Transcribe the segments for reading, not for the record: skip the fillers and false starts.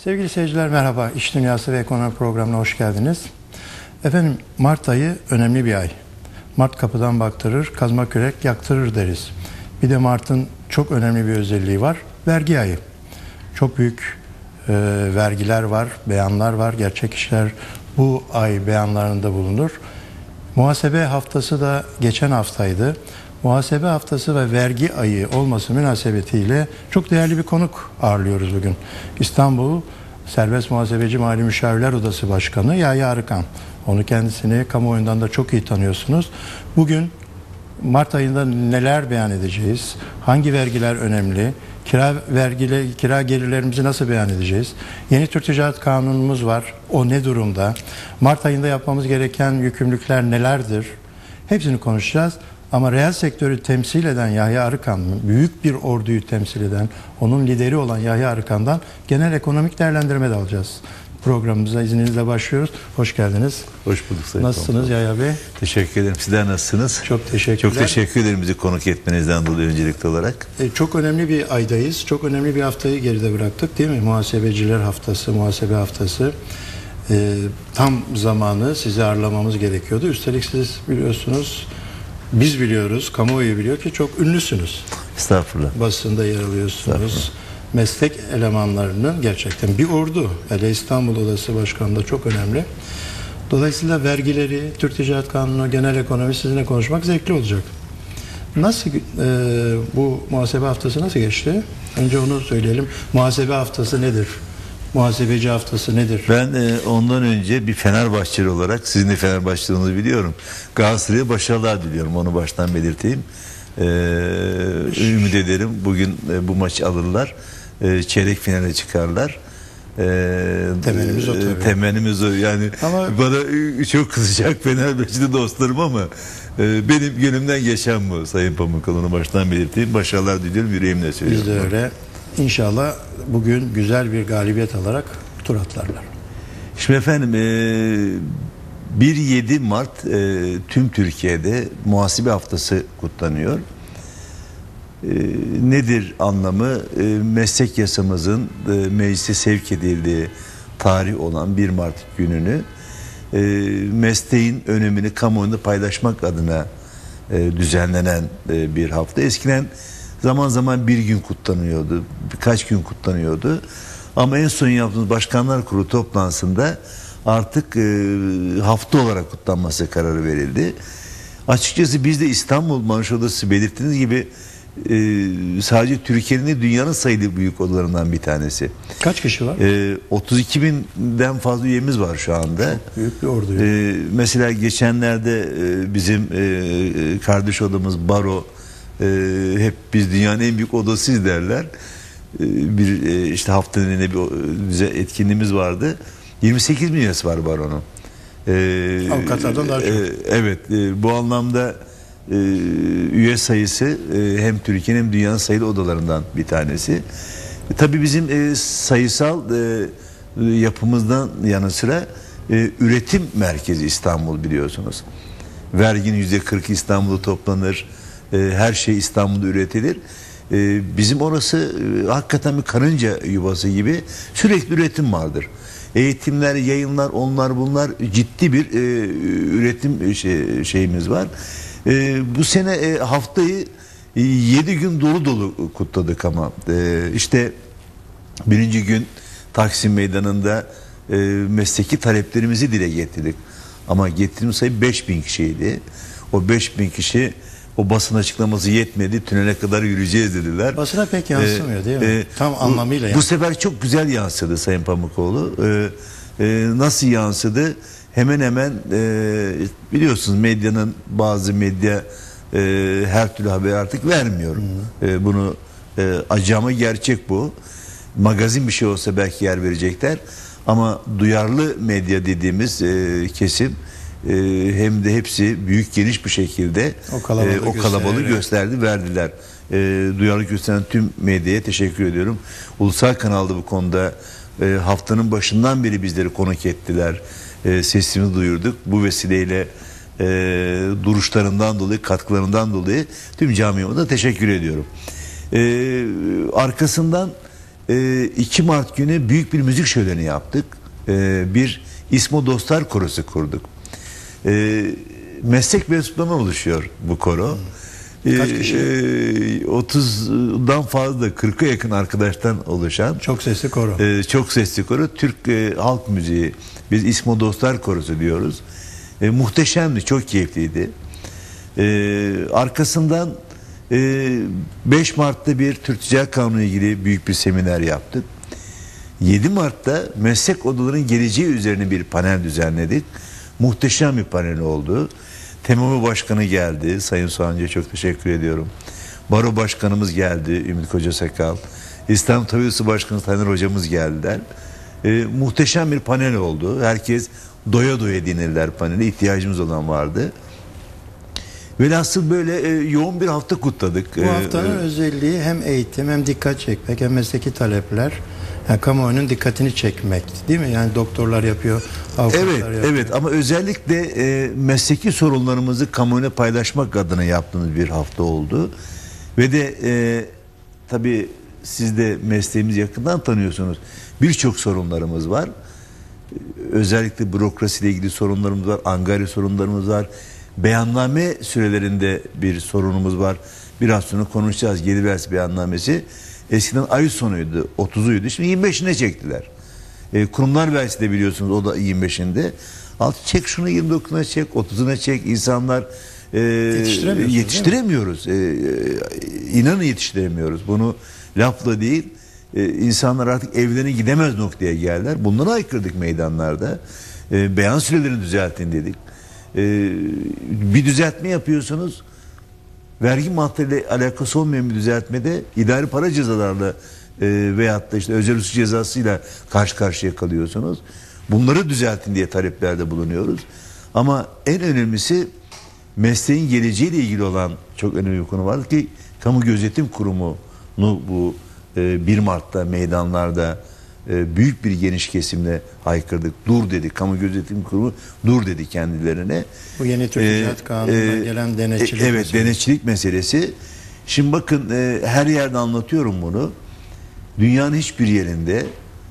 Sevgili seyirciler merhaba. İş Dünyası ve Ekonomi programına hoş geldiniz. Efendim Mart ayı önemli bir ay. Mart kapıdan baktırır, kazma kürek yaktırır deriz. Bir de Mart'ın çok önemli bir özelliği var. Vergi ayı. Çok büyük vergiler var, beyanlar var. Gerçek işler bu ay beyanlarında bulunur. Muhasebe haftası da geçen haftaydı. Muhasebe haftası ve vergi ayı olması münasebetiyle çok değerli bir konuk ağırlıyoruz bugün. İstanbul Serbest Muhasebeci Mali Müşavirler Odası Başkanı Yahya Arıkan. Onu kendisini kamuoyundan da çok iyi tanıyorsunuz. Bugün Mart ayında neler beyan edeceğiz? Hangi vergiler önemli? Kira gelirlerimizi nasıl beyan edeceğiz? Yeni Türk Ticaret Kanunumuz var. O ne durumda? Mart ayında yapmamız gereken yükümlülükler nelerdir? Hepsini konuşacağız. Ama reel sektörü temsil eden Yahya Arıkan, büyük bir orduyu temsil eden, onun lideri olan Yahya Arıkan'dan genel ekonomik değerlendirme de alacağız. Programımıza izninizle başlıyoruz. Hoş geldiniz. Hoş bulduk Sayın Nasılsınız Yahya Bey? Teşekkür ederim. Sizler nasılsınız? Çok teşekkürler. Çok teşekkür ederim bizi konuk etmenizden dolayı öncelikli olarak. Çok önemli bir aydayız. Çok önemli bir haftayı geride bıraktık değil mi? Muhasebeciler haftası, muhasebe haftası. Tam zamanı sizi ağırlamamız gerekiyordu. Üstelik siz biliyorsunuz, biz biliyoruz, kamuoyu biliyor ki çok ünlüsünüz. Estağfurullah. Basında yer alıyorsunuz. Meslek elemanlarının gerçekten bir ordu. Hele İstanbul Odası Başkanı da çok önemli. Dolayısıyla vergileri, Türk Ticaret Kanunu, genel ekonomi sizinle konuşmak zevkli olacak. Nasıl bu muhasebe haftası nasıl geçti? Önce onu söyleyelim. Muhasebe haftası nedir? Muhasebeci haftası nedir? Ben ondan önce bir Fenerbahçeli olarak, sizin de Fenerbahçeliğinizi biliyorum. Galatasaray'a başarılar diliyorum. Onu baştan belirteyim. Ümit ederim bugün bu maçı alırlar. Çeyrek finale çıkarlar. Temennimiz o tabii. Temennimiz o. Yani ama bana çok kızacak Fenerbahçeli dostlarım ama benim gönlümden geçen bu Sayın Pamukkale, onu baştan belirteyim. Başarılar diliyorum, yüreğimle söylüyorum. Biz de öyle. İnşallah bugün güzel bir galibiyet alarak tur atlarlar. Şimdi efendim 1-7 Mart tüm Türkiye'de muhasebe haftası kutlanıyor. Nedir anlamı? Meslek yasamızın meclise sevk edildiği tarih olan 1 Mart gününü mesleğin önemini kamuoyunda paylaşmak adına düzenlenen bir hafta. Eskiden zaman zaman bir gün kutlanıyordu, birkaç gün kutlanıyordu. Ama en son yaptığımız Başkanlar Kurulu toplantısında artık hafta olarak kutlanması kararı verildi. Açıkçası biz de İstanbul Mali Odası belirttiğiniz gibi sadece Türkiye'nin de dünyanın sayılı büyük odalarından bir tanesi. Kaç kişi var? 32.000'den fazla üyemiz var şu anda. Çok büyük bir ordu. Mesela geçenlerde bizim kardeş odamız Baro, hep biz dünyanın en büyük odasıyız derler. Bir işte haftanın yine bir etkinliğimiz vardı. 28 bin üyesi var Baro'nun. Avukatlardan daha çok. Evet, bu anlamda üye sayısı hem Türkiye'nin hem dünyanın sayılı odalarından bir tanesi. Tabii bizim sayısal yapımızdan yanı sıra üretim merkezi İstanbul, biliyorsunuz. Verginin %40'ı İstanbul'da toplanır. Her şey İstanbul'da üretilir. Bizim orası hakikaten bir karınca yuvası gibi, sürekli üretim vardır. Eğitimler, yayınlar, onlar bunlar, ciddi bir üretim şeyimiz var. Bu sene haftayı 7 gün dolu dolu kutladık ama işte birinci gün Taksim Meydanı'nda mesleki taleplerimizi dile getirdik. Ama getirdiğimiz sayı 5.000 kişiydi. O 5.000 kişi, o basın açıklaması yetmedi, tünele kadar yürüyeceğiz dediler. Basına pek yansımıyor değil mi? Tam anlamıyla bu sefer çok güzel yansıdı Sayın Pamukoğlu. Nasıl yansıdı? Hemen hemen biliyorsunuz medyanın, bazı medya her türlü haber artık vermiyor. Bunu acı ama gerçek bu. Magazin bir şey olsa belki yer verecekler. Ama duyarlı medya dediğimiz kesim hem de hepsi büyük, geniş bir şekilde o kalabalığı gösterdi, verdiler. Duyarlılık gösteren tüm medyaya teşekkür ediyorum. Ulusal kanalda bu konuda haftanın başından beri bizleri konuk ettiler. Sesimizi duyurduk. Bu vesileyle duruşlarından dolayı, katkılarından dolayı tüm camiama da teşekkür ediyorum. Arkasından 2 Mart günü büyük bir müzik şöleni yaptık. Bir İsmo Dostlar Korosu kurduk. Meslek mensuplarından oluşuyor bu koro. Kaç kişi? 30'dan fazla, 40'a yakın arkadaştan oluşan Çok sesli koro. çok sesli koro. Türk halk müziği. Biz İsmo Dostlar Korosu diyoruz. Muhteşemdi, çok keyifliydi. Arkasından 5 Mart'ta bir Türk Ticaret Kanunu ile ilgili büyük bir seminer yaptık. 7 Mart'ta meslek odalarının geleceği üzerine bir panel düzenledik. Muhteşem bir panel oldu. TEMOME Başkanı geldi. Sayın Soğancı'ya çok teşekkür ediyorum. Baro Başkanımız geldi. Ümit Kocasakal. İstanbul Tabiphanesi Başkanı Taner Hocamız geldiler. Muhteşem bir panel oldu. Herkes doya doya dinlediler paneli. İhtiyacımız olan vardı. Velhasıl böyle yoğun bir hafta kutladık. Bu haftanın özelliği hem eğitim hem dikkat çekmek hem mesleki talepler. Yani kamuoyunun dikkatini çekmek, değil mi? Yani doktorlar yapıyor, avukatlar yapıyor. Evet, ama özellikle mesleki sorunlarımızı kamuoyuna paylaşmak adına yaptığımız bir hafta oldu. Ve de tabii siz de mesleğimizi yakından tanıyorsunuz. Birçok sorunlarımız var. Özellikle bürokrasiyle ilgili sorunlarımız var, angarya sorunlarımız var. Beyanname sürelerinde bir sorunumuz var. Biraz sonra konuşacağız. Geri versi beyannamesi. Eskiden ay sonuydu, 30'uydu. Şimdi 25'ine çektiler. Kurumlar versi de biliyorsunuz, o da 25'inde. Çek şunu 29'una çek, 30'una çek. İnsanlar yetiştiremiyoruz. İnanın yetiştiremiyoruz. Bunu lafla değil, insanlar artık evlerine gidemez noktaya geldiler. Bunlara aykırdık meydanlarda. Beyan sürelerini düzeltin dedik. Bir düzeltme yapıyorsunuz. Vergi maddeyle alakası olmayan bir düzeltmede idari para cezalarla veyahut da işte özel usul cezasıyla karşı karşıya kalıyorsunuz. Bunları düzeltin diye taleplerde bulunuyoruz. Ama en önemlisi mesleğin geleceğiyle ilgili olan çok önemli bir konu vardı ki Kamu Gözetim Kurumu'nu bu 1 Mart'ta meydanlarda büyük bir geniş kesimle haykırdık. Dur dedi. Kamu Gözetim Kurumu dur dedi kendilerine. Bu yeni Türk Ticaret Kanunu'na gelen denetçilik evet, meselesi. denetçilik meselesi. Şimdi bakın her yerde anlatıyorum bunu. Dünyanın hiçbir yerinde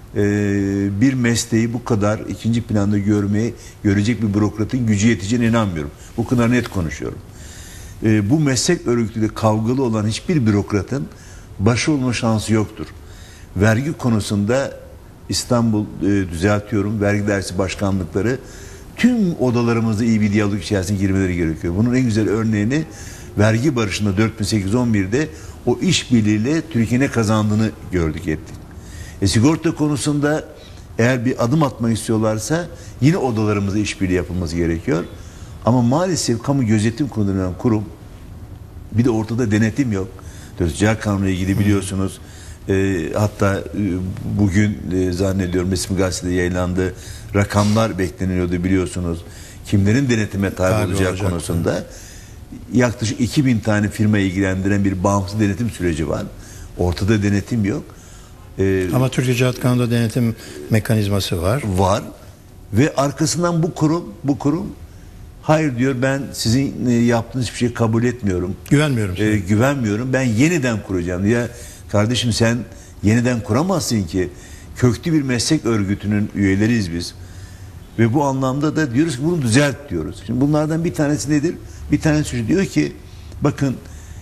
bir mesleği bu kadar ikinci planda görecek bir bürokratın gücü yeteceğine inanmıyorum. Bu kadar net konuşuyorum. Bu meslek örgütüyle kavgalı olan hiçbir bürokratın başı olma şansı yoktur. Vergi konusunda İstanbul düzeltiyorum, vergi dairesi başkanlıkları tüm odalarımızda iyi bir diyalog içerisine girmeleri gerekiyor. Bunun en güzel örneğini vergi barışında 4811'de o işbirliğiyle Türkiye'ne kazandığını gördük ettik. Sigorta konusunda eğer bir adım atmak istiyorlarsa yine odalarımızda işbirliği yapılması gerekiyor. Ama maalesef kamu gözetim kurulu kurum, bir de ortada denetim yok. Ticaret Kanunu ile ilgili biliyorsunuz. Hatta bugün zannediyorum resmi gazetede yayınlandı. Rakamlar bekleniliyordu biliyorsunuz. Kimlerin denetime tabi olacağı konusunda. Yaklaşık 2000 tane firma ilgilendiren bir bağımsız denetim süreci var. Ortada denetim yok. Ama Türk Ticaret Kanunu'nda denetim mekanizması var. Var. Ve arkasından bu kurum hayır diyor, ben sizin yaptığınız bir şey kabul etmiyorum. Güvenmiyorum size. Güvenmiyorum. Ben yeniden kuracağım. Ya kardeşim, sen yeniden kuramazsın ki. Köklü bir meslek örgütünün üyeleriyiz biz. Ve bu anlamda da diyoruz ki bunu düzelt diyoruz. Şimdi bunlardan bir tanesi nedir? Bir tanesi diyor ki bakın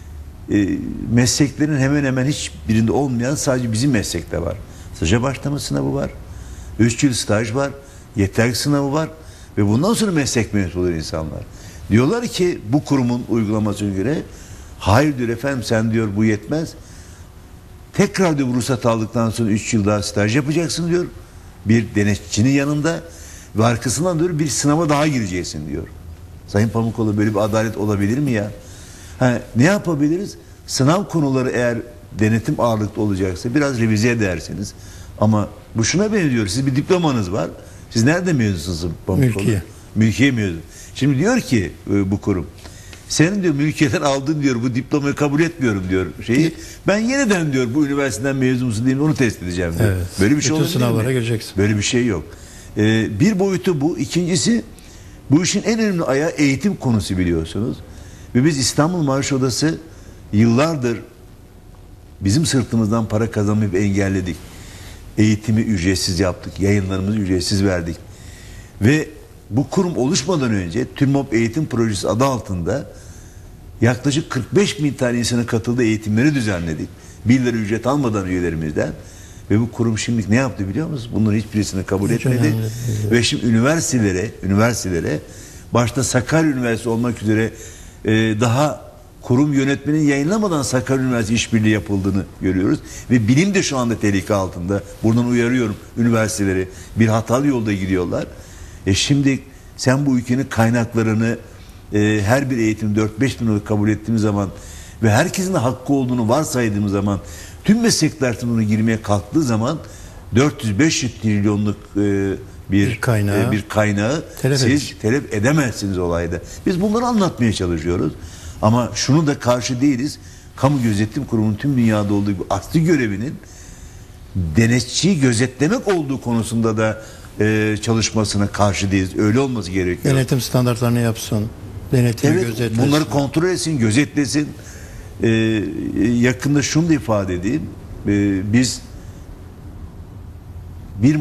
mesleklerin hemen hemen hiçbirinde olmayan sadece bizim meslekte var. Staja başlama sınavı var. 3 yıl staj var. Yeterlilik sınavı var. Ve bundan sonra meslek mensubu olur insanlar. Diyorlar ki bu kurumun uygulamasına göre hayır diyor efendim, sen diyor bu yetmez. Tekrar diyor ruhsat aldıktan sonra 3 yıl daha staj yapacaksın diyor. Bir denetçinin yanında ve arkasından diyor bir sınava daha gireceksin diyor. Sayın Pamukoğlu, böyle bir adalet olabilir mi ya? Ne yapabiliriz? Sınav konuları eğer denetim ağırlıklı olacaksa biraz revize edersiniz. Ama bu şuna benziyor. Siz bir diplomanız var. Siz nerede mezunsunuz Pamukoğlu? Mülkiye. Mülkiye mezun. Şimdi diyor ki bu kurum, senin diyor mülkiyeden aldın diyor bu diplomayı kabul etmiyorum diyor şeyi. Ben yeniden diyor bu üniversiteden mezun musun diye onu test edeceğim diyor. Evet. Böyle bir şey bütün olabilir sınavlara mi? gireceksin. Böyle bir şey yok. Bir boyutu bu. İkincisi, bu işin en önemli ayağı eğitim konusu biliyorsunuz. Ve biz İstanbul Maaş Odası yıllardır bizim sırtımızdan para kazanmayıp engelledik. Eğitimi ücretsiz yaptık. Yayınlarımızı ücretsiz verdik. Ve bu kurum oluşmadan önce TÜRMOP Eğitim Projesi adı altında yaklaşık 45 bin tane insanın katıldığı eğitimleri düzenledik. 1 lira ücret almadan üyelerimizden. Ve bu kurum şimdi ne yaptı biliyor musunuz? Bunların hiçbirisini kabul etmedi. Ve şimdi üniversitelere başta Sakarya Üniversitesi olmak üzere daha kurum yönetmenin yayınlamadan Sakarya Üniversitesi işbirliği yapıldığını görüyoruz. Ve bilim de şu anda tehlike altında. Buradan uyarıyorum üniversiteleri. Bir hatalı yolda gidiyorlar. Şimdi sen bu ülkenin kaynaklarını her bir eğitim 4-5 bin liralık kabul ettiğimiz zaman ve herkesin de hakkı olduğunu varsaydığımız zaman tüm meslekler bunu girmeye kalktığı zaman 400-500 trilyonluk bir kaynağı siz telef edemezsiniz olayda. Biz bunları anlatmaya çalışıyoruz. Ama şunu da karşı değiliz. Kamu Gözetim Kurumu'nun tüm dünyada olduğu gibi asli görevinin denetçiyi gözetlemek olduğu konusunda da çalışmasına karşı değiliz. Öyle olması gerekiyor. Denetim standartlarını yapsın. Denetimi gözetlesin. Bunları kontrol etsin, gözetlesin. Yakında şunu da ifade edeyim. Biz 2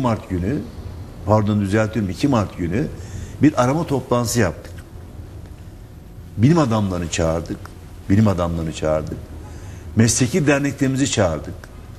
Mart günü bir arama toplantısı yaptık. Bilim adamlarını çağırdık. Mesleki derneklerimizi çağırdık.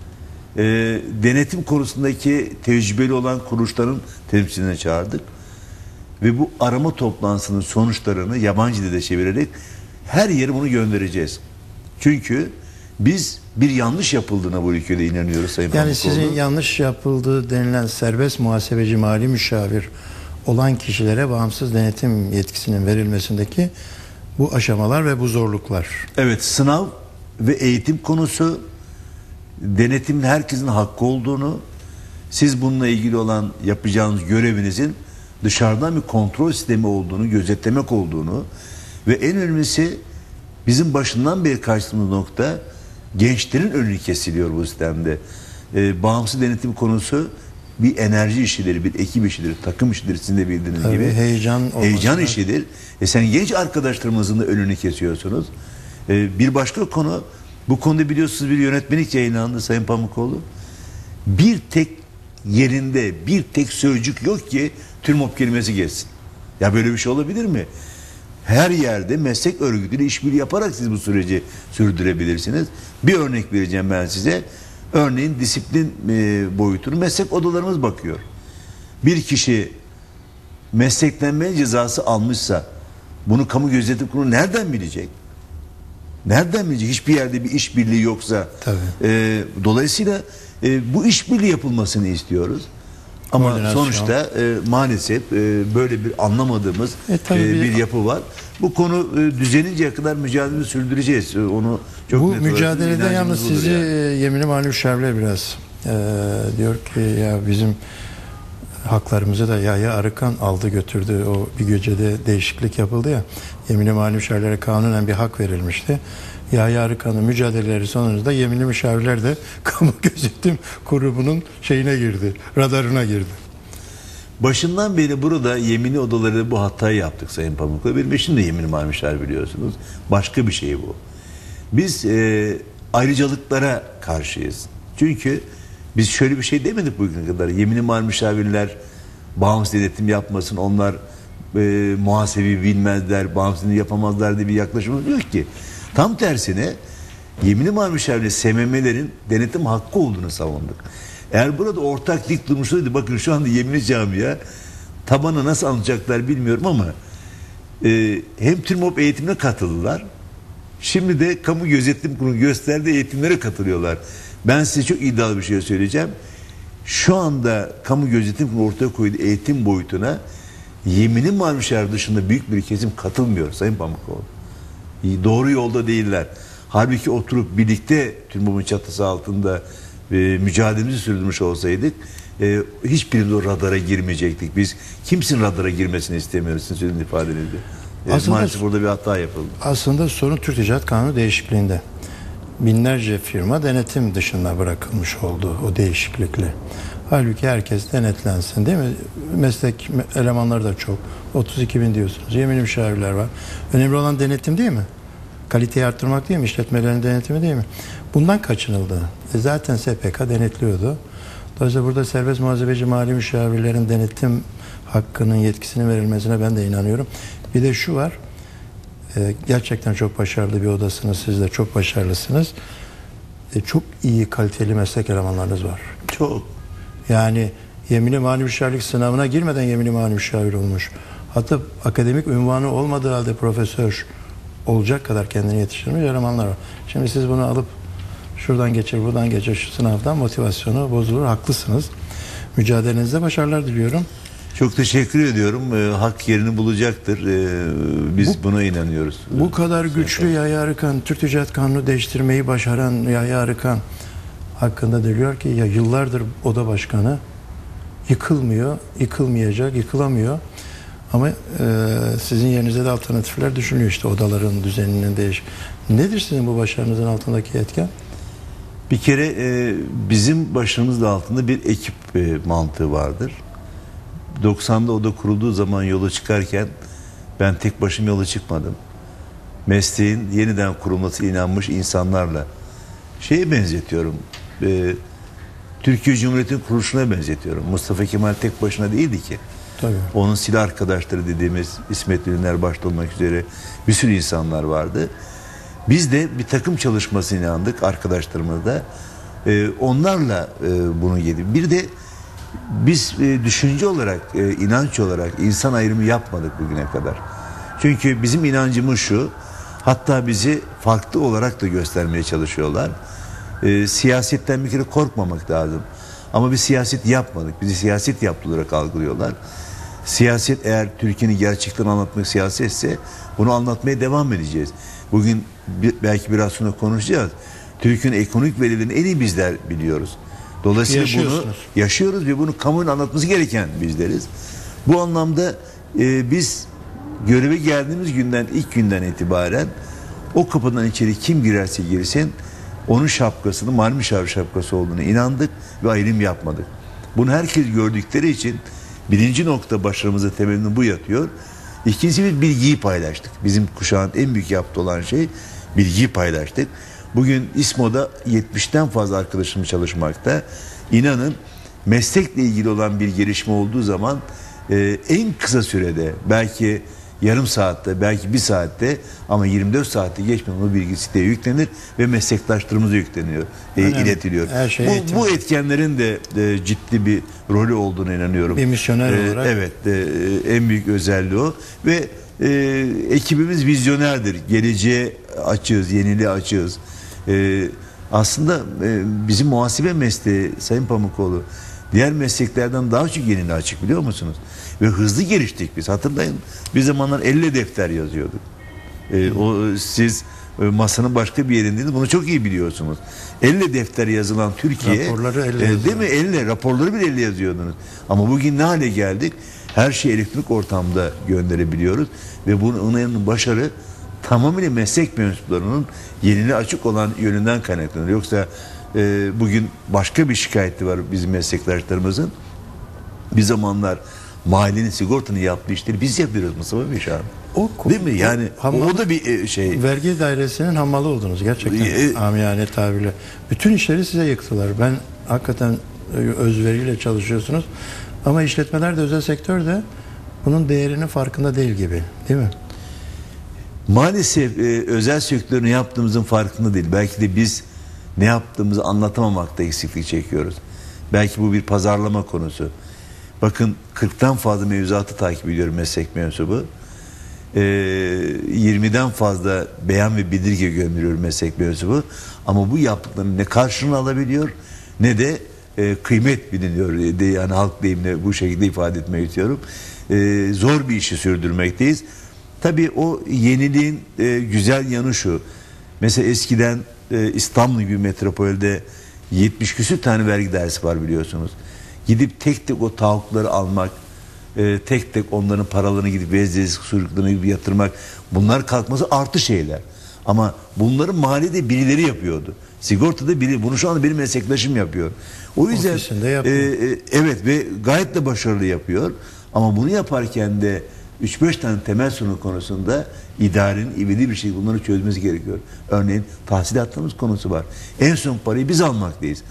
Denetim konusundaki tecrübeli olan kuruluşların temsilcilerini çağırdık. Ve bu arama toplantısının sonuçlarını yabancı dile çevirerek her yere bunu göndereceğiz. Çünkü biz bir yanlış yapıldığına bu ülkede inanıyoruz Sayın Yani Pamukoğlu. sizin yanlış yapıldığı denilen serbest muhasebeci mali müşavir olan kişilere bağımsız denetim yetkisinin verilmesindeki bu aşamalar ve bu zorluklar. Evet, sınav ve eğitim konusu, denetimin herkesin hakkı olduğunu, siz bununla ilgili olan yapacağınız görevinizin dışarıdan bir kontrol sistemi olduğunu, gözetlemek olduğunu ve en önemlisi bizim başından beri karşıladığımız nokta gençlerin önü kesiliyor bu sistemde. Bağımsız denetim konusu bir enerji işidir, bir ekip işidir, takım işidir sizin de bildiğiniz Tabii, gibi. heyecan işidir. Sen genç arkadaşlarımızın da önünü kesiyorsunuz. Bir başka konu, bu konuda biliyorsunuz bir yönetmelik yayınlandı Sayın Pamukoğlu. Bir tek yerinde bir tek sözcük yok ki TÜRMOP kelimesi geçsin. Ya böyle bir şey olabilir mi? Her yerde meslek örgütüyle işbirliği yaparak siz bu süreci sürdürebilirsiniz. Bir örnek vereceğim ben size. Örneğin disiplin boyutunu meslek odalarımız bakıyor. Bir kişi mesleklenme cezası almışsa bunu Kamu Gözetim Kurulu nereden bilecek? Nereden bilecek? Hiçbir yerde bir işbirliği yoksa. Dolayısıyla bu işbirliği yapılmasını istiyoruz. Ama sonuçta maalesef böyle bir anlamadığımız bir yapı var. Bu konu düzelinceye kadar mücadelemizi sürdüreceğiz. Onu çok bu mücadelede yalnız sizi yeminli mali müşavirler biraz diyor ki ya bizim haklarımızı da Yahya Arıkan aldı götürdü. O bir gecede değişiklik yapıldı ya. Yeminli mali müşavirlere kanunen bir hak verilmişti. Yahya Arıkan'ın mücadeleleri sonucunda yeminli müşavirler de Kamu Gözetim Kurumu'nun şeyine girdi, radarına girdi. Başından beri burada yeminli odaları bu hatayı yaptık Sayın Pamukoğlu. Benim eşim de yeminli mali müşavir biliyorsunuz. Başka bir şey bu. Biz ayrıcalıklara karşıyız. Çünkü biz şöyle bir şey demedik bugüne kadar. Yeminli mali müşavirler bağımsız denetim yapmasın, onlar muhasebeyi bilmezler, bağımsız yapamazlar diye bir yaklaşımımız yok ki. Tam tersine yeminli mali müşavirle SMM'lerin denetim hakkı olduğunu savunduk. Eğer burada ortak dik durmuşlardı, bakın şu anda yeminli camia tabana nasıl alacaklar bilmiyorum ama hem TÜRMOP eğitimine katıldılar. Şimdi de Kamu Gözetim Kurulu gösterdiği eğitimlere katılıyorlar. Ben size çok iddialı bir şey söyleyeceğim. Şu anda Kamu Gözetim Kurulu ortaya koyduğu eğitim boyutuna yeminli mali müşavir dışında büyük bir kesim katılmıyor Sayın Pamukoğlu. Doğru yolda değiller. Halbuki oturup birlikte TÜRMOP'un çatısı altında mücadelemizi sürdürmüş olsaydık hiçbirimiz o radara girmeyecektik. Biz kimsin radara girmesini istemiyoruz sizin sözünüzü ifadenizde. Maalesef burada bir hata yapıldı. Aslında sorun Türk Ticaret Kanunu değişikliğinde. Binlerce firma denetim dışında bırakılmış oldu o değişiklikle. Halbuki herkes denetlensin değil mi? Meslek elemanları da çok. 32 bin diyorsunuz. Yeminli müşavirler var. Önemli olan denetim değil mi? kaliteyi arttırmak değil mi? İşletmelerin denetimi değil mi? Bundan kaçınıldı. Zaten SPK denetliyordu. Dolayısıyla burada serbest muhasebeci mali müşavirlerin denetim hakkının, yetkisinin verilmesine ben de inanıyorum. Bir de şu var, gerçekten çok başarılı bir odasınız, siz de çok başarılısınız. Çok iyi, kaliteli meslek elemanlarınız var. Çok. Yani yeminli mali müşavirlik sınavına girmeden yeminli mali müşavir olmuş. Hatta akademik unvanı olmadığı halde profesör olacak kadar kendini yetiştirmiş elemanlar var. Şimdi siz bunu alıp şuradan geçir, buradan geçir, şu sınavdan motivasyonu bozulur. Haklısınız. Mücadelenizde başarılar diliyorum. Çok teşekkür ediyorum. Hak yerini bulacaktır. Biz buna inanıyoruz. Bu kadar güçlü Yahya Arıkan, Türk Ticaret Kanunu değiştirmeyi başaran Yahya Arıkan hakkında diyor ki ya yıllardır oda başkanı yıkılmıyor, yıkılmayacak, yıkılamıyor. Ama sizin yerinize de alternatifler düşünülüyor, işte odaların düzeninin değiş. Nedir sizin bu başarınızın altındaki etken? Bir kere bizim başımızın altında bir ekip mantığı vardır. 90'da oda kurulduğu zaman yola çıkarken ben tek başıma yola çıkmadım. Mesleğin yeniden kurulması inanmış insanlarla şeye benzetiyorum. Türkiye Cumhuriyeti'nin kuruluşuna benzetiyorum. Mustafa Kemal tek başına değildi ki. Tabii. Onun silah arkadaşları dediğimiz İsmet İnönüler başta olmak üzere bir sürü insanlar vardı. Biz de bir takım çalışmasına inandık, arkadaşlarımız da. Onlarla bunu yedik. Bir de biz düşünce olarak, inanç olarak insan ayrımı yapmadık bugüne kadar. Çünkü bizim inancımız şu, hatta bizi farklı olarak da göstermeye çalışıyorlar. Siyasetten bir kere korkmamak lazım. Ama biz siyaset yapmadık. Bizi siyaset yaptı olarak algılıyorlar. Siyaset, eğer Türkiye'nin gerçekten anlatmak siyasetse bunu anlatmaya devam edeceğiz. Bugün belki biraz sonra konuşacağız. Türkiye'nin ekonomik verilerini en iyi bizler biliyoruz. Dolayısıyla bunu yaşıyoruz ve bunu kamuoyunun anlatması gereken bizleriz. Bu anlamda biz göreve geldiğimiz günden, ilk günden itibaren o kapıdan içeri kim girerse girsin onun şapkasının mali müşavir şapkası olduğunu inandık ve ayrım yapmadık. Bunu herkes gördükleri için birinci nokta başarımızın temelinde bu yatıyor. İkincisi, bir bilgiyi paylaştık. Bizim kuşağın en büyük yaptığı olan şey bilgiyi paylaştık. Bugün İSMO'da 70'ten fazla arkadaşım çalışmakta. İnanın meslekle ilgili olan bir gelişme olduğu zaman en kısa sürede, belki yarım saatte, belki bir saatte, ama 24 saatte geçmeden o bilgi siteye yüklenir ve meslektaşlarımıza yükleniyor, iletiliyor. Bu etkenlerin de ciddi bir rolü olduğuna inanıyorum. Bir misyoner olarak. Evet, en büyük özelliği o ve ekibimiz vizyonerdir. Geleceğe açığız, yeniliğe açığız. Aslında bizim muhasebe mesleği Sayın Pamukoğlu diğer mesleklerden daha çok yeniliğe açık, biliyor musunuz? Ve hızlı geliştik biz. Hatırlayın, bir zamanlar elle defter yazıyorduk. Siz masanın başka bir yerindeydiniz, bunu çok iyi biliyorsunuz. Elle defter yazılan Türkiye, raporları elle değil mi? Elle, raporları bile elle yazıyordunuz. Ama bugün ne hale geldik? Her şeyi elektronik ortamda gönderebiliyoruz ve bunun başarı tamamıyla meslek mensuplarının yeniliğe açık olan yönünden kaynaklanıyor. Yoksa bugün başka bir şikayeti var bizim meslektaşlarımızın. Bir zamanlar mahallenin, sigortanın yaptığı işleri biz yapıyoruz Mustafa Bey şu an. Değil mi? Yani o da bir şey. Vergi dairesinin hammalı oldunuz gerçekten, amiyane tabirle. Bütün işleri size yıktılar. Ben hakikaten özveriyle çalışıyorsunuz. Ama işletmeler de, özel sektör de bunun değerinin farkında değil gibi. Değil mi? Maalesef özel sektörü ne yaptığımızın farkında değil. Belki de biz ne yaptığımızı anlatamamakta eksiklik çekiyoruz. Belki bu bir pazarlama konusu. Bakın, 40'tan fazla mevzuatı takip ediyorum meslek mensubu. 20'den fazla beyan ve bildirge gönderiyor meslek mensubu. Ama bu yaptıklarını ne karşılığını alabiliyor ne de kıymet biliniyor. Yani halk deyimle bu şekilde ifade etmeyi istiyorum. Zor bir işi sürdürmekteyiz. Tabii o yeniliğin güzel yanı şu. Mesela eskiden İstanbul gibi metropolde 70 küsür tane vergi dairesi var, biliyorsunuz. Gidip tek tek o tahakkukları almak, tek tek onların paralarını gidip veziresi kuyruklarına yatırmak, bunlar kalkması artı şeyler. Ama bunları mahallede birileri yapıyordu. Sigortada biri, bunu şu anda benim meslektaşım yapıyor. O yüzden evet, ve gayet de başarılı yapıyor. Ama bunu yaparken de 3-5 tane temel sorun konusunda idarenin ivedi bir şekilde bunları çözmesi gerekiyor. Örneğin tahsilatlarımız konusu var. En son parayı biz almaktayız.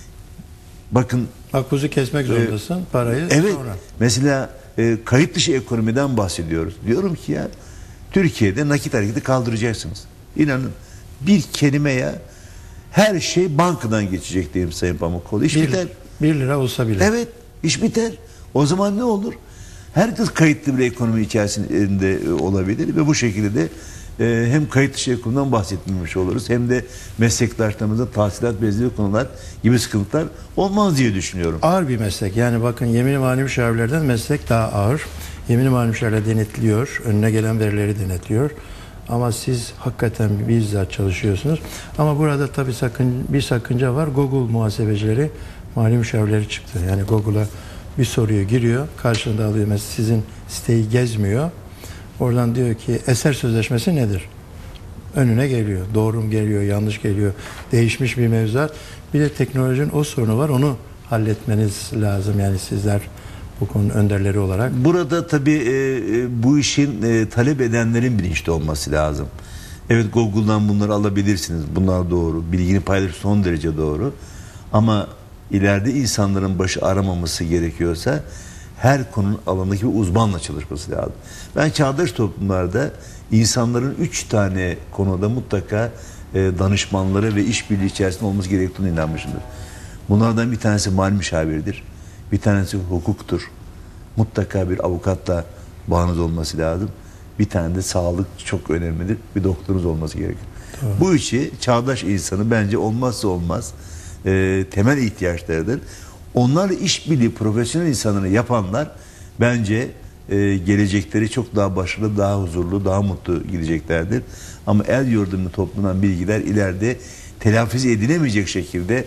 Bakın, Makbuzu kesmek zorundasın, parayı evet, sonra. mesela kayıt dışı ekonomiden bahsediyoruz. Diyorum ki ya, Türkiye'de nakit hareketi kaldıracaksınız. İnanın, bir kelimeye her şey bankadan geçecek diyeyim Sayın Pamukkolu. İş biter. 1 lira olsa bile. Evet, iş biter. O zaman ne olur? Herkes kayıtlı bir ekonomi içerisinde olabilir ve bu şekilde de hem kayıt dışı ekonomiden bahsetmemiş oluruz, hem de meslektaşlarımızın tahsilat benzeri konular gibi sıkıntılar olmaz diye düşünüyorum. Ağır bir meslek. Yani bakın, yemin-i mali müşavirlerden meslek daha ağır. Yemin-i mali müşavirler denetliyor. Önüne gelen verileri denetliyor. Ama siz hakikaten bizzat çalışıyorsunuz. Ama burada tabii bir sakınca var. Google muhasebecileri, mali müşavirleri çıktı. Yani Google'a bir soruyu giriyor, karşılığında alıyor. Mesela sizin siteyi gezmiyor. Oradan diyor ki eser sözleşmesi nedir? Önüne geliyor. Doğru mu geliyor, yanlış geliyor. Değişmiş bir mevzuat. Bir de teknolojinin o sorunu var. Onu halletmeniz lazım. Yani sizler bu konunun önderleri olarak. Burada tabii bu işin talep edenlerin bilinçli olması lazım. Evet, Google'dan bunları alabilirsiniz. Bunlar doğru. Bilgini paylaş son derece doğru. Ama ileride insanların başı aramaması gerekiyorsa her konunun alanındaki bir uzmanla çalışması lazım. Ben çağdaş toplumlarda insanların 3 tane konuda mutlaka danışmanları ve işbirliği içerisinde olması gerektiğine inanmışımdır. Bunlardan bir tanesi mali müşavirdir. Bir tanesi hukuktur. Mutlaka bir avukatla bağınız olması lazım. Bir tane de sağlık çok önemlidir. Bir doktorunuz olması gerekiyor. Tamam. Bu işi çağdaş insanı bence olmazsa olmaz temel ihtiyaçlarıdır. Onlarla işbirliği profesyonel insanları yapanlar bence gelecekleri çok daha başarılı, daha huzurlu, daha mutlu gideceklerdir. Ama el yordamıyla toplanan bilgiler ileride telafi edilemeyecek şekilde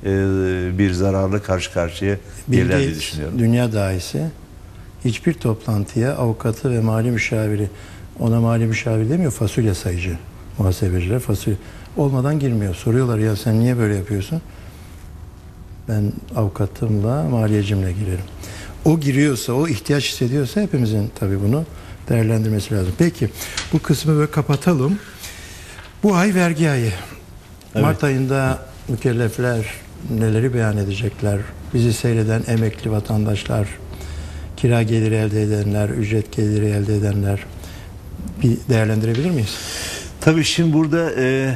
bir zararla karşı karşıya gelirler diye düşünüyorum. Dünya dahisi hiçbir toplantıya avukatı ve mali müşaviri, ona mali müşavir demiyor, fasulye sayıcı muhasebeciler fasulye olmadan girmiyor. Soruyorlar, ya sen niye böyle yapıyorsun? Ben avukatımla, maliyecimle girerim. O giriyorsa, o ihtiyaç hissediyorsa hepimizin tabii bunu değerlendirmesi lazım. Peki, bu kısmı böyle kapatalım. Bu ay vergi ayı. Evet. Mart ayında mükellefler neleri beyan edecekler? Bizi seyreden emekli vatandaşlar, kira geliri elde edenler, ücret geliri elde edenler, bir değerlendirebilir miyiz? Tabii şimdi burada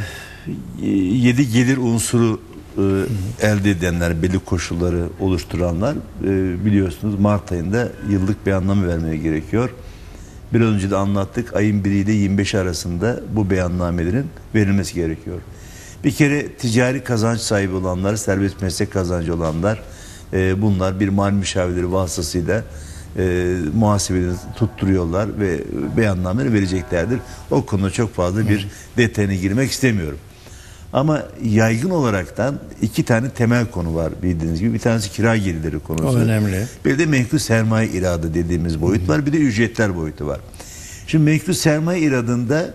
7 gelir unsuru elde edenler, belli koşulları oluşturanlar biliyorsunuz Mart ayında yıllık beyanname vermeye gerekiyor. Biraz önce de anlattık, ayın 1 ile 25 arasında bu beyannamelerin verilmesi gerekiyor. Bir kere ticari kazanç sahibi olanlar, serbest meslek kazancı olanlar, bunlar bir mali müşavirleri vasıtasıyla muhasebelerini tutturuyorlar ve beyannameleri vereceklerdir. O konuda çok fazla bir detayına girmek istemiyorum. Ama yaygın olaraktan 2 tane temel konu var bildiğiniz gibi. Bir tanesi kira gelirleri konusu. O önemli. Bir de menkul sermaye iradı dediğimiz boyut var. Bir de ücretler boyutu var. Şimdi menkul sermaye iradında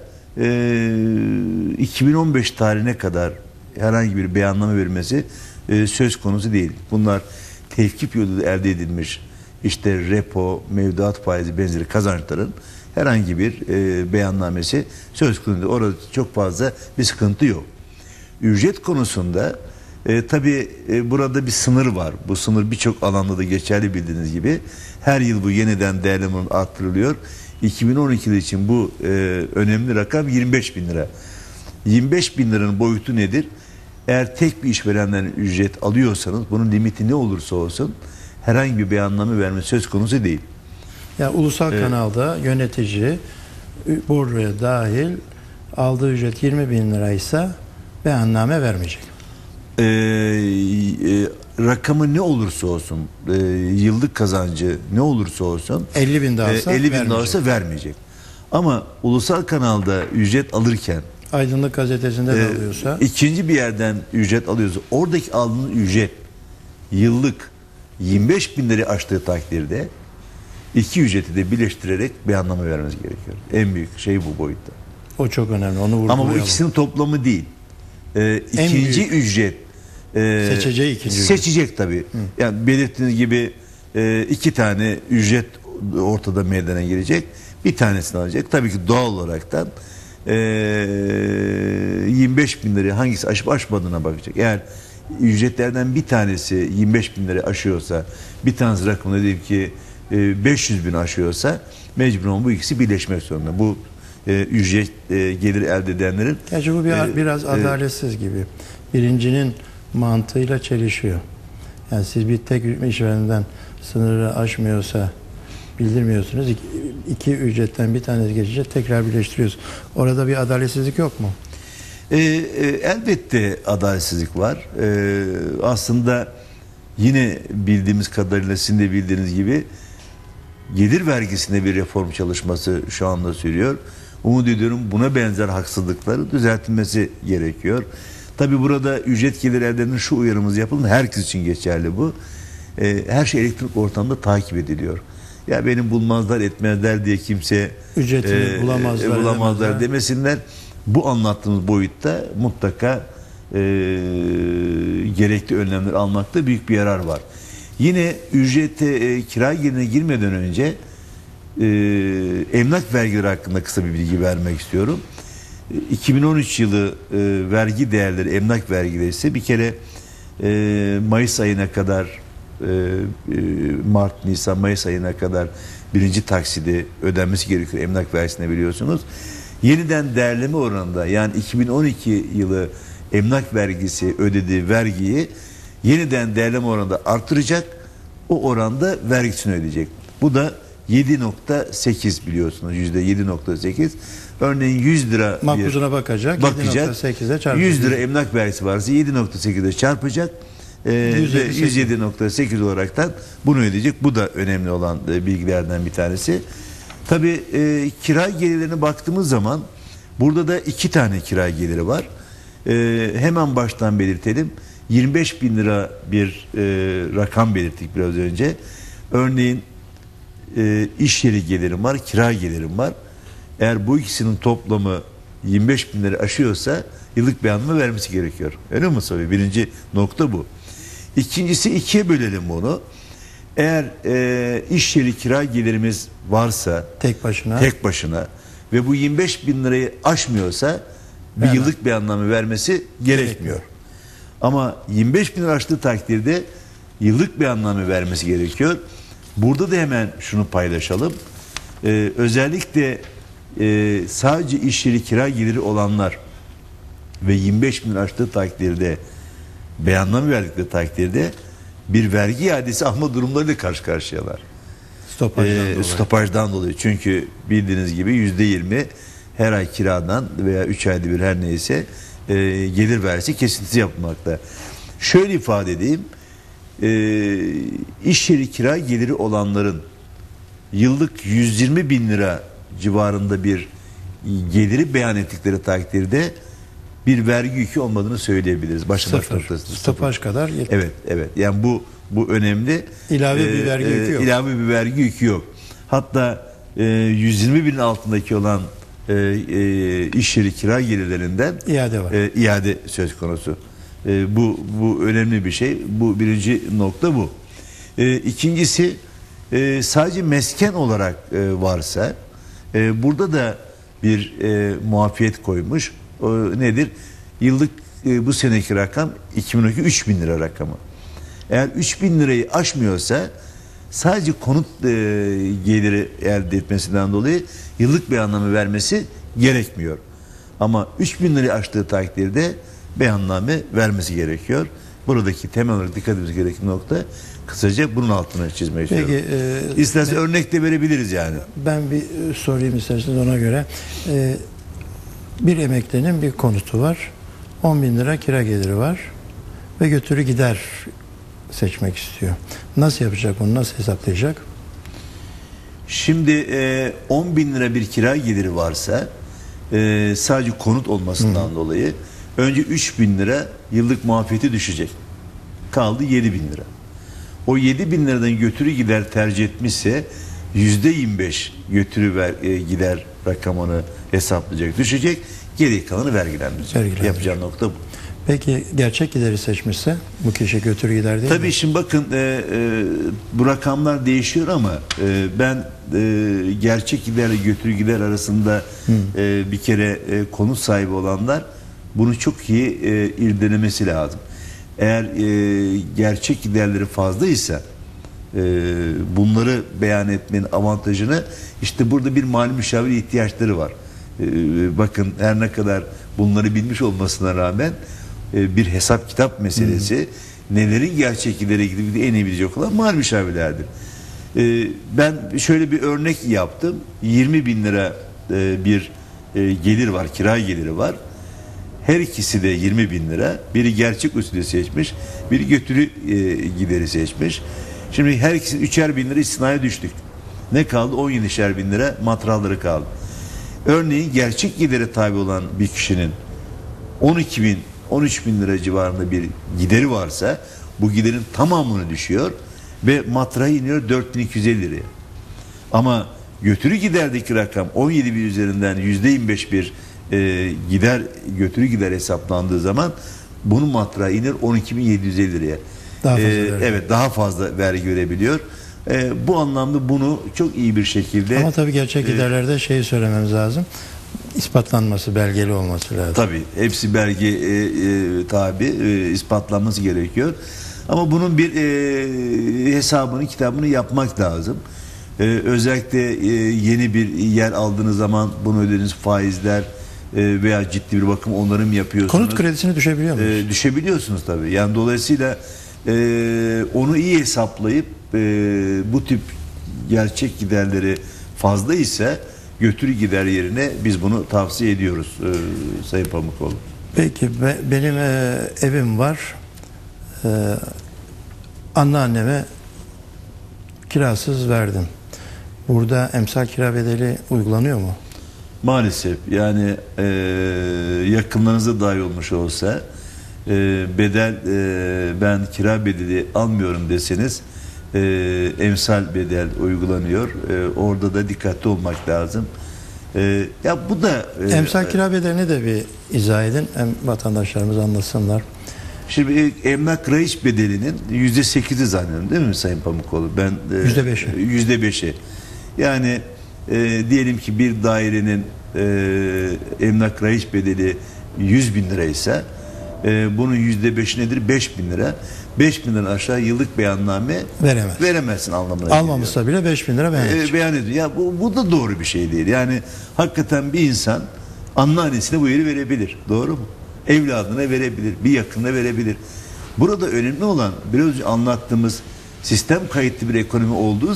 2015 tarihine kadar herhangi bir beyanname verilmesi söz konusu değil. Bunlar tevkif yoluyla elde edilmiş işte repo, mevduat faizi benzeri kazançların herhangi bir beyannamesi söz konusu. Orada çok fazla bir sıkıntı yok. Ücret konusunda tabii burada bir sınır var. Bu sınır birçok alanda da geçerli bildiğiniz gibi. Her yıl bu yeniden değerleme arttırılıyor. 2012 yılı için bu önemli rakam 25 bin lira. 25 bin liranın boyutu nedir? Eğer tek bir işverenden ücret alıyorsanız bunun limiti ne olursa olsun herhangi bir beyanname verme söz konusu değil. Yani ulusal kanalda yönetici bordroya dahil aldığı ücret 20 bin liraysa beyanname vermeyecek. Rakamı ne olursa olsun, yıllık kazancı ne olursa olsun 50 bin de alsa 50 bin de alsa vermeyecek. Ama ulusal kanalda ücret alırken Aydınlık gazetesinde de alıyorsa, ikinci bir yerden ücret alıyorsa, oradaki aldığınız ücret yıllık 25 bin lirayı aştığı takdirde 2 ücreti de birleştirerek beyanname vermeniz gerekiyor. En büyük şey bu boyutta. O çok önemli. Onu vurgulayalım. Ama bu ikisinin toplamı değil. İkinci ücret seçeceği ikinci seçecek tabii. Yani belirttiğiniz gibi 2 tane ücret ortada meydana gelecek. bir tanesini alacak. Tabii ki doğal olaraktan 25 bin lirayı hangisi aşıp aşmadığına bakacak. Eğer ücretlerden bir tanesi 25 bin lirayı aşıyorsa, bir tanesi rakamında diyelim ki 500 bin aşıyorsa, mecburen bu ikisi birleşmek zorunda. Bu ücret gelir elde edenlerin. Gerçi bu biraz adaletsiz gibi. Birincinin mantığıyla çelişiyor. Yani siz bir tek işverenden sınırı aşmıyorsa bildirmiyorsunuz. İki ücretten bir tanesi geçince tekrar birleştiriyorsunuz. Orada bir adaletsizlik yok mu? Elbette adaletsizlik var. Aslında yine bildiğimiz kadarıyla, sizin de bildiğiniz gibi, gelir vergisinde bir reform çalışması şu anda sürüyor. Umut ediyorum buna benzer haksızlıkların düzeltilmesi gerekiyor. Tabi burada ücret gelir eldeninin şu uyarımız yapılın, herkes için geçerli bu. Her şey elektronik ortamda takip ediliyor. Ya benim bulmazlar etmezler diye kimse ücretini bulamazlar demesinler. Bu anlattığımız boyutta mutlaka gerekli önlemler almakta büyük bir yarar var. Yine ücrete, kira gelirine girmeden önce emlak vergileri hakkında kısa bir bilgi vermek istiyorum. 2013 yılı vergi değerleri, emlak vergileri ise bir kere Mayıs ayına kadar, Mart, Nisan, Mayıs ayına kadar birinci taksidi ödenmesi gerekiyor emlak vergisine, biliyorsunuz. Yeniden değerleme oranında, yani 2012 yılı emlak vergisi ödediği vergiyi yeniden değerleme oranında artıracak, o oranda vergisini ödeyecek. Bu da 7.8 biliyorsunuz, %7.8. Örneğin 100 lira makbuzuna bakacak 7.8'e çarpacak. 100 lira emlak vergisi varsa 7.8'e çarpacak. 107.8 olaraktan bunu ödeyecek. Bu da önemli olan bilgilerden bir tanesi. Tabii kira gelirlerine baktığımız zaman burada da iki tane kira geliri var. Hemen baştan belirtelim. 25 bin lira bir rakam belirttik biraz önce. Örneğin iş yeri gelirim var, kira gelirim var. Eğer bu ikisinin toplamı 25 bin lira aşıyorsa yıllık beyanname vermesi gerekiyor. Öyle mi Mustafa? Birinci nokta bu. İkincisi, ikiye bölelim bunu. Eğer iş yeri kira gelirimiz varsa tek başına ve bu 25 bin lirayı aşmıyorsa bir yıllık beyanname vermesi gerekmiyor. Ama 25 bin lira aştığı takdirde yıllık beyanname vermesi gerekiyor. Burada da hemen şunu paylaşalım. Özellikle sadece iş yeri kira geliri olanlar ve 25 bin lira aştığı takdirde, beyanname verdikleri takdirde bir vergi iadesi alma durumlarıyla karşı karşıyalar. Stopajdan dolayı. Çünkü bildiğiniz gibi %20 her ay kiradan veya 3 ayda bir her neyse gelir vergisi kesintisi yapılmakta. Şöyle ifade edeyim. İş yeri kira geliri olanların yıllık 120 bin lira civarında bir geliri beyan ettikleri takdirde bir vergi yükü olmadığını söyleyebiliriz. Stopaj kadar yeter. Evet. Yani bu önemli. İlave bir vergi yükü yok. İlave bir vergi yükü yok. Hatta 120 binin altındaki olan iş yeri kira gelirlerinden iade var. İade söz konusu. Bu önemli bir şey. Bu birinci nokta bu. İkincisi, sadece mesken olarak varsa burada da bir muafiyet koymuş. O nedir? Yıllık bu seneki rakam 2012 3 bin lira rakamı. Eğer 3 bin lirayı aşmıyorsa sadece konut geliri elde etmesinden dolayı yıllık beyanname vermesi gerekmiyor. Ama 3 bin lirayı aştığı takdirde beyanname vermesi gerekiyor. Buradaki temel olarak dikkat etmemiz gereken nokta, kısaca bunun altına çizmeyi istiyorum. İstersen örnek de verebiliriz yani. Ben bir sorayım isterseniz ona göre. Bir emeklinin bir konutu var. 10 bin lira kira geliri var. Ve götürü gider seçmek istiyor. Nasıl yapacak bunu? Nasıl hesaplayacak? Şimdi 10 bin lira bir kira geliri varsa sadece konut olmasından dolayı önce 3 bin lira yıllık muafiyeti düşecek. Kaldı 7 bin lira. O 7 bin liradan götürü gider tercih etmişse %25 götürü gider rakamını hesaplayacak, düşecek. Geri kalanı vergilendirecek. Yapacağı nokta bu. Peki gerçek gideri seçmişse bu kişi götür gider değil Tabii mi? şimdi bakın bu rakamlar değişiyor ama ben gerçek giderle götür gider arasında bir kere konut sahibi olanlar bunu çok iyi irdelemesi lazım. Eğer gerçek giderleri fazlaysa bunları beyan etmenin avantajını işte burada bir mali müşavir ihtiyaçları var. Bakın her ne kadar bunları bilmiş olmasına rağmen bir hesap kitap meselesi nelerin gerçek gidere gidip en iyi bilecek olan mali müşavirlerdir. Ben şöyle bir örnek yaptım. 20 bin lira bir gelir var, kira geliri var. Her ikisi de 20 bin lira. Biri gerçek usulü seçmiş, biri götürü gideri seçmiş. Şimdi her ikisi 3'er bin lira istisnaya düştük. Ne kaldı? 17'şer bin lira matralları kaldı. Örneğin gerçek gidere tabi olan bir kişinin 12 bin, 13 bin lira civarında bir gideri varsa bu giderin tamamını düşüyor ve matrahı iniyor 4250 liraya. Ama götürü giderdeki rakam 17 bin üzerinden %25 bir gider, götürü gider hesaplandığı zaman bunun matrahı iner 12.750 liraya. Daha fazla vergi. Evet, daha fazla vergi görebiliyor. Bu anlamda bunu çok iyi bir şekilde Ama tabii gerçek giderlerde şeyi söylememiz lazım. İspatlanması, belgeli olması lazım. tabii hepsi belge tabi ispatlanması gerekiyor. Ama bunun bir hesabını, kitabını yapmak lazım. Özellikle yeni bir yer aldığınız zaman bunu ödediğiniz faizler veya ciddi bir bakım onarım yapıyorsunuz. Konut kredisini düşebiliyor musunuz? Düşebiliyorsunuz tabii. Yani dolayısıyla onu iyi hesaplayıp bu tip gerçek giderleri fazla ise götürü gider yerine biz bunu tavsiye ediyoruz Sayın Pamukoğlu. Peki benim evim var. Anneanneme kirasız verdim. Burada emsal kira bedeli uygulanıyor mu? Maalesef yani yakınlarınıza dahi olmuş olsa bedel ben kira bedeli almıyorum deseniz emsal bedel uygulanıyor. Orada da dikkatli olmak lazım. Ya bu da Emsal kira bedelini de bir izah edin. Hem vatandaşlarımız anlasınlar. şimdi emlak rayiç bedelinin %8'i zannediyorum değil mi Sayın Pamukoğlu? Ben %5'i. Yani diyelim ki bir dairenin emlak rayiç bedeli 100 bin lira ise bunun %5'i nedir? 5 bin lira. 5 bin lira aşağı yıllık beyanname veremezsin anlamına Almamışsa bile 5 bin lira beyan ediyor. Ya bu da doğru bir şey değil. Yani hakikaten bir insan anneannesine bu yeri verebilir. Doğru mu? Evladına verebilir. Bir yakınına verebilir. Burada önemli olan biraz önce anlattığımız sistem kayıtlı bir ekonomi olduğu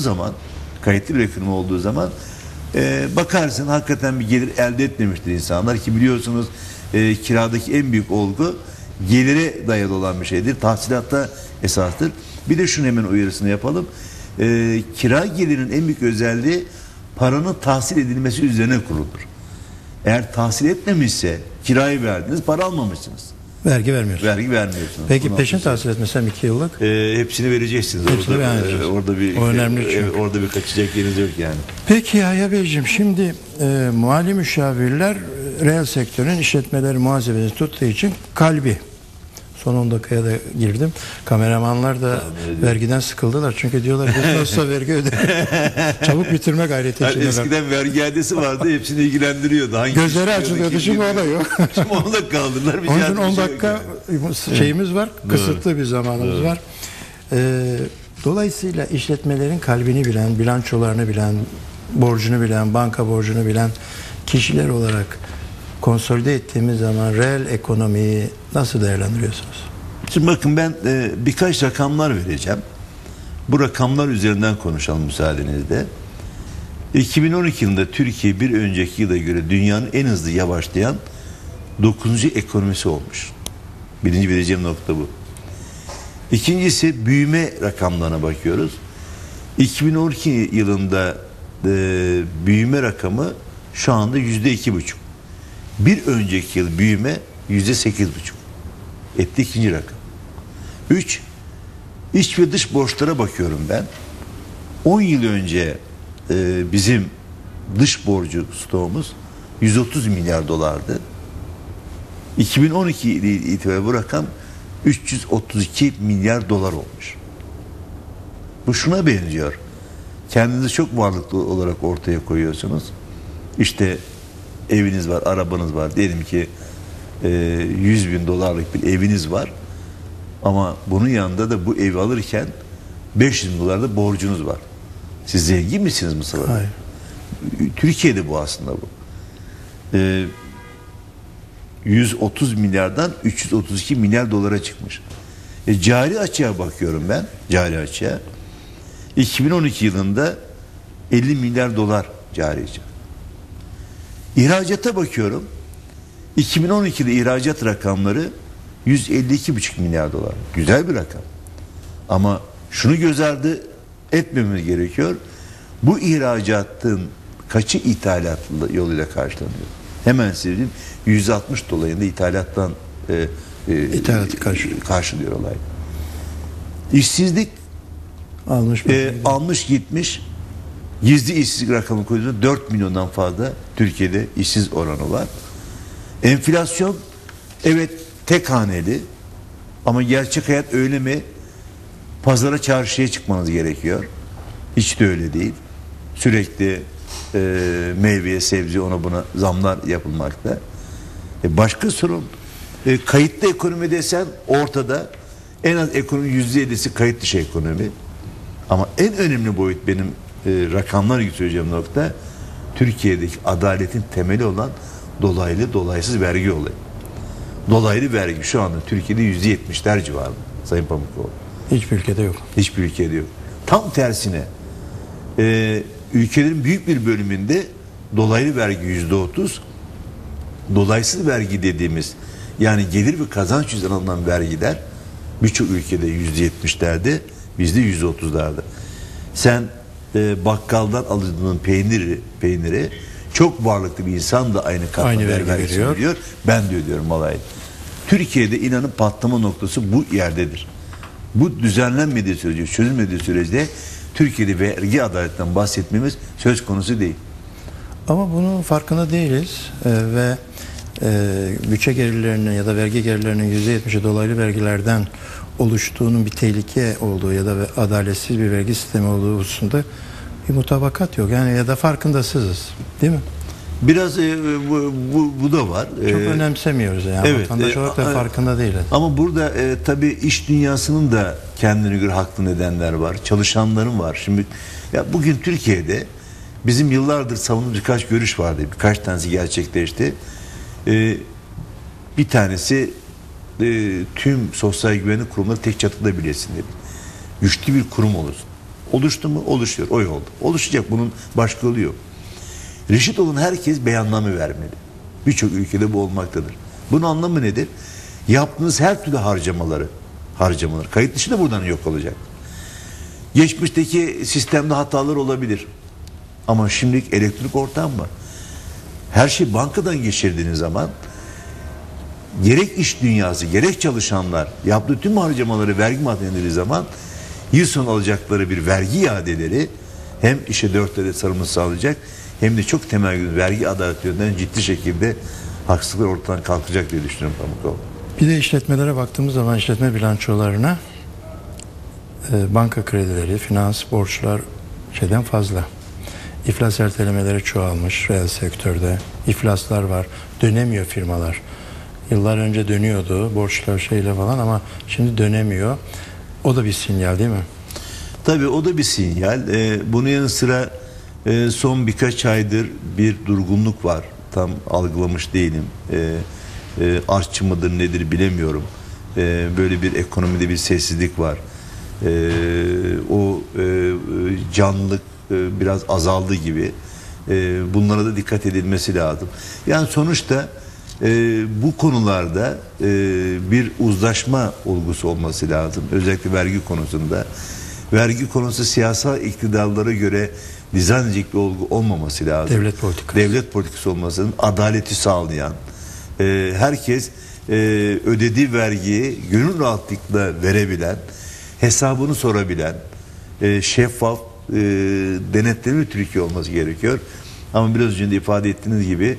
zaman bakarsın hakikaten bir gelir elde etmemiştir insanlar ki biliyorsunuz kiradaki en büyük olgu gelire dayalı olan bir şeydir. Tahsilatta esastır. Bir de şunu hemen uyarısını yapalım. Kira gelirinin en büyük özelliği paranın tahsil edilmesi üzerine kuruludur. Eğer tahsil etmemişse kirayı verdiniz, para almamışsınız. Vergi vermiyorsunuz. Peki peşin tahsil etmesem 2 yıllık? Hepsini vereceksiniz. Orada bir kaçacak yeriniz yok yani. Peki Yahya Beyciğim, şimdi mali müşavirler reel sektörün işletmeleri muhasebesi tuttuğu için kalbi. Son 10 dakikaya da girdim. Kameramanlar da vergiden sıkıldılar. Çünkü diyorlar biz nasılsa vergi ödedik. Çabuk bitirme gayreti içindeler. Eskiden vergi iadesi vardı. Hepsini ilgilendiriyordu. Gözleri açılıyordu. Şimdi o da yok. Şimdi onu da kaldırdılar. Onun için 10 dakika şeyimiz var. Kısıtlı bir zamanımız var. Dolayısıyla işletmelerin kalbini bilen, bilançolarını bilen, borcunu bilen, banka borcunu bilen kişiler olarak konsolide ettiğimiz zaman reel ekonomiyi nasıl değerlendiriyorsunuz? Şimdi bakın ben birkaç rakamlar vereceğim. Bu rakamlar üzerinden konuşalım müsaadenizle. 2012 yılında Türkiye bir önceki yıla göre dünyanın en hızlı yavaşlayan 9. ekonomisi olmuş. Birinci bileceğim nokta bu. İkincisi büyüme rakamlarına bakıyoruz. 2012 yılında büyüme rakamı şu anda %2,5. Bir önceki yıl büyüme %8,5. Etti ikinci rakam. 3. İç ve dış borçlara bakıyorum ben. 10 yıl önce bizim dış borcu stoğumuz 130 milyar dolardı. 2012 itibariyle bu rakam 332 milyar dolar olmuş. Bu şuna benziyor. Kendinizi çok varlıklı olarak ortaya koyuyorsunuz. İşte eviniz var, arabanız var. Diyelim ki 100 bin dolarlık bir eviniz var. Ama bunun yanında da bu evi alırken 500 bin dolar da borcunuz var. Siz zengin misiniz Mustafa? Hayır. Türkiye'de bu aslında bu. 130 milyardan 332 milyar dolara çıkmış. Cari açığa bakıyorum ben. Cari açığa. 2012 yılında 50 milyar dolar cari açık. İhracata bakıyorum. 2012'de ihracat rakamları 152,5 milyar dolar. Güzel bir rakam. Ama şunu göz ardı etmemiz gerekiyor. Bu ihracatın kaçı ithalat yoluyla karşılanıyor? Hemen söyleyeyim. 160 dolayında ithalattan İthalatı karşılıyor olay. İşsizlik almış gitmiş. Gizli işsizlik rakamı koyduğunda 4 milyondan fazla Türkiye'de işsiz oranı var. Enflasyon evet tek haneli ama gerçek hayat öyle mi? Pazara çarşıya çıkmanız gerekiyor. Hiç de öyle değil. Sürekli meyveye, sebze ona buna zamlar yapılmakta. Başka sorun kayıtlı ekonomi desen ortada en az ekonomi %50'si kayıt dışı ekonomi. Ama en önemli boyut benim rakamlar söyleyeceğim nokta Türkiye'deki adaletin temeli olan dolaylı dolaysız vergi olayı. Dolaylı vergi şu anda Türkiye'de %70'ler civarında Sayın Pamukoğlu. Hiçbir ülkede yok. Hiçbir ülkede yok. Tam tersine ülkelerin büyük bir bölümünde dolaylı vergi %30, dolaysız vergi dediğimiz yani gelir ve kazanç yüzünden alınan vergiler birçok ülkede %70'lerde, bizde %30'larda. Sen bakkaldan aldığın peyniri çok varlıklı bir insan da aynı katma vergi veriyor. Ben de ödüyorum olayı. Türkiye'de inanın patlama noktası bu yerdedir. Bu düzenlenmediği sürece, çözülmediği sürece Türkiye'de vergi adaletinden bahsetmemiz söz konusu değil. Ama bunun farkında değiliz ve bütçe gelirlerinin ya da vergi gelirlerinin %70'i dolaylı vergilerden oluştuğunun bir tehlike olduğu ya da adaletsiz bir vergi sistemi olduğu hususunda bir mutabakat yok. Yani ya da farkındasızız. Değil mi? Biraz bu da var. Çok önemsemiyoruz yani. Evet, vatandaş olarak da farkında değiliz. Ama burada tabii iş dünyasının da kendine göre haklı nedenler var. Çalışanların var. Şimdi ya bugün Türkiye'de bizim yıllardır savunduğumuz birkaç görüş vardı. Birkaç tanesi gerçekleşti. Bir tanesi tüm sosyal güvenlik kurumları tek çatıda birleşsin dedi. Güçlü bir kurum olursun. Oluştu mu? Oluşuyor. O oldu. Oluşacak. Bunun başka yolu yok. Reşit olan herkes beyanname vermeli. Birçok ülkede bu olmaktadır. Bunun anlamı nedir? Yaptığınız her türlü harcamalar kayıt dışı da buradan yok olacak. Geçmişteki sistemde hatalar olabilir. Ama şimdilik elektronik ortam var. Her şey bankadan geçirdiğiniz zaman gerek iş dünyası gerek çalışanlar yaptığı tüm harcamaları vergi maddeleri zaman yıl sonu alacakları bir vergi iadeleri hem işe dörtlere sarılması sağlayacak hem de çok temel vergi adaleti yönünden ciddi şekilde haksızlıklar ortadan kalkacak diye düşünüyorum Pamukoğlu. Bir de işletmelere baktığımız zaman işletme bilançolarına banka kredileri, finans, borçlar fazla. İflas ertelemeleri çoğalmış reel sektörde. İflaslar var. Dönemiyor firmalar. Yıllar önce dönüyordu borçlar falan ama şimdi dönemiyor. O da bir sinyal değil mi? Tabii o da bir sinyal. Bunun yanı sıra son birkaç aydır bir durgunluk var. Tam algılamış değilim. Artçı mıdır nedir bilemiyorum. Böyle bir ekonomide bir sessizlik var. O canlılık biraz azaldı gibi. Bunlara da dikkat edilmesi lazım. Yani sonuçta bu konularda bir uzlaşma olgusu olması lazım. Özellikle vergi konusunda. Vergi konusu siyasal iktidarlara göre dizayn edecek bir olgu olmaması lazım. Devlet politikası olması lazım. Adaleti sağlayan, herkes ödediği vergiyi gönül rahatlıkla verebilen, hesabını sorabilen, şeffaf, denetlemeli Türkiye olması gerekiyor. Ama biraz önce de ifade ettiğiniz gibi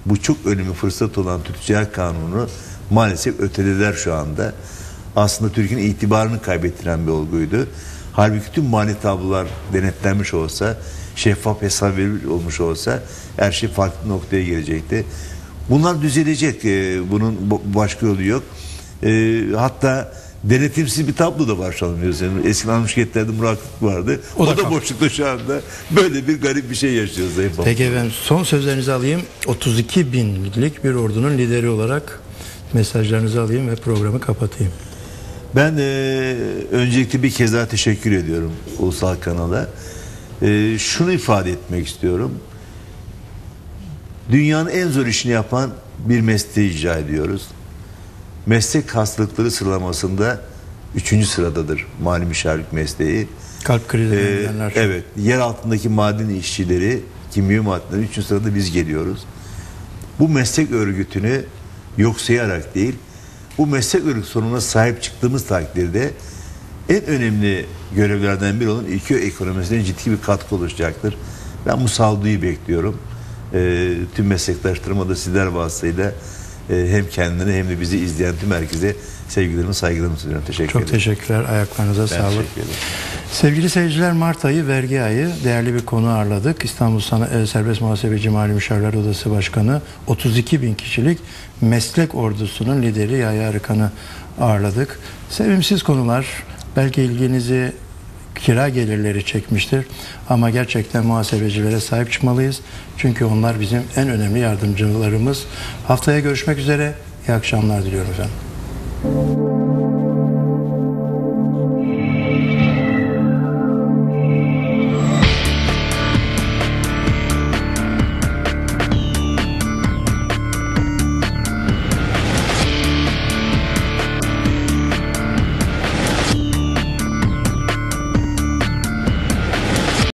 bu çok önemli fırsat olan Türk Ticaret Kanunu maalesef ötelediler şu anda. Aslında Türkiye'nin itibarını kaybettiren bir olguydu. Halbuki tüm mali tablolar denetlenmiş olsa, şeffaf hesap verilmiş olmuş olsa her şey farklı noktaya gelecekti. Bunlar düzelecek. Bunun başka yolu yok. Hatta denetimsiz bir tablo da var şu an biliyorsunuz. Eskiden şirketlerde murakip vardı. O da boşlukta şu anda. Böyle bir garip bir şey yaşıyoruz. Peki efendim, son sözlerinizi alayım. 32 binlik bir ordunun lideri olarak mesajlarınızı alayım ve programı kapatayım. Ben öncelikle bir kez daha teşekkür ediyorum Ulusal Kanal'a. Şunu ifade etmek istiyorum. Dünyanın en zor işini yapan bir mesleği icra ediyoruz. Meslek hastalıkları sıralamasında 3. sıradadır mali müşavirlik mesleği. Kalp krizi diyenler. Evet. Yer altındaki maden işçileri, kimya madenleri 3. sırada biz geliyoruz. Bu meslek örgütünü yok sayarak değil, bu meslek örgütü sorununa sahip çıktığımız takdirde en önemli görevlerden biri olan ülke ekonomisine ciddi bir katkı oluşacaktır. Ben bu sağduyu bekliyorum. Tüm meslektaşlarıma da sizler vasıtasıyla hem kendine hem de bizi izleyen tüm herkese sevgilerimi, saygılarımı sunuyorum. Teşekkür ederim. Çok teşekkürler. Ayaklarınıza sağlık. Teşekkür ederim. Sevgili seyirciler, Mart ayı vergi ayı. Değerli bir konu ağırladık. İstanbul Serbest Muhasebeci Mali Müşavirler Odası Başkanı, 32 bin kişilik meslek ordusunun lideri Yahya Arıkan'ı ağırladık. Sevimsiz konular, belki ilginizi kira gelirleri çekmiştir. Ama gerçekten muhasebecilere sahip çıkmalıyız. Çünkü onlar bizim en önemli yardımcılarımız. Haftaya görüşmek üzere. İyi akşamlar diliyorum efendim.